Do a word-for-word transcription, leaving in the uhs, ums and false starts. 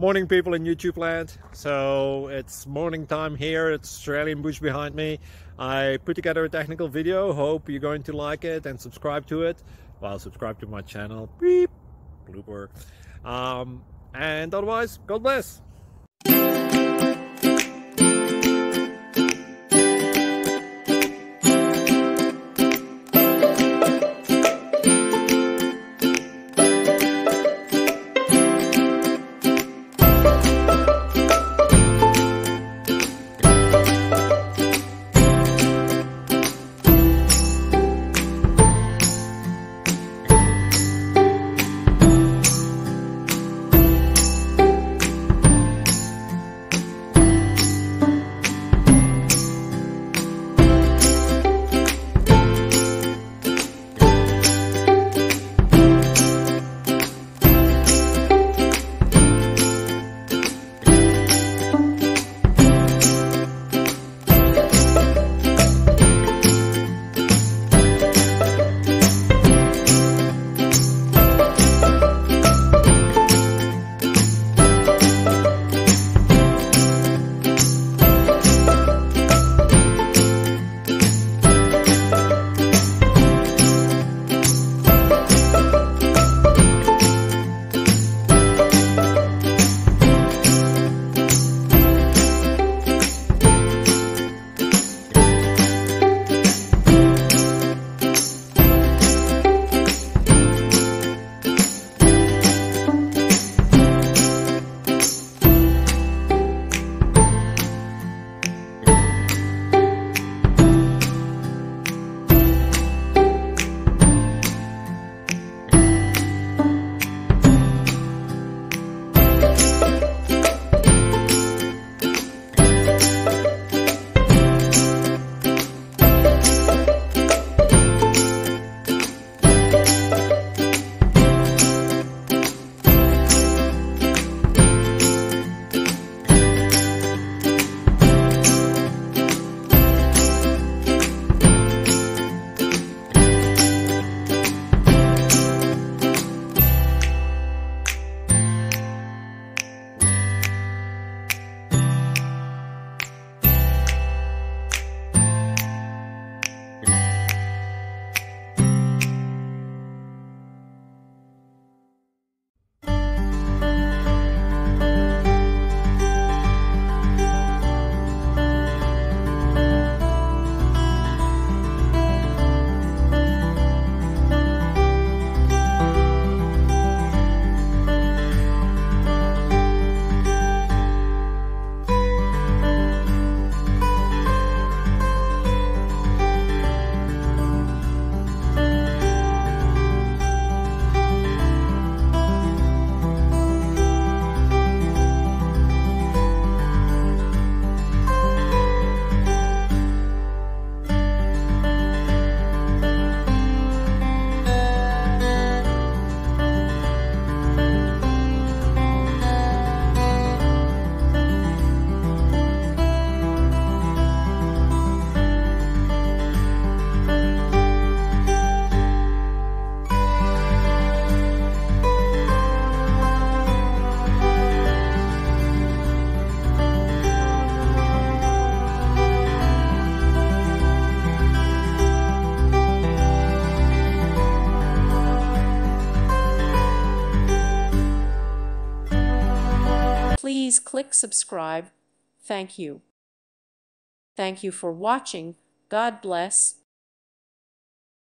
Morning, people in YouTube land. So it's morning time here. It's Australian bush behind me. I put together a technical video. Hope you're going to like it and subscribe to it. Well, subscribe to my channel. Beep. Blooper. Um, and otherwise, God bless. Please click subscribe. Thank you. Thank you for watching. God bless.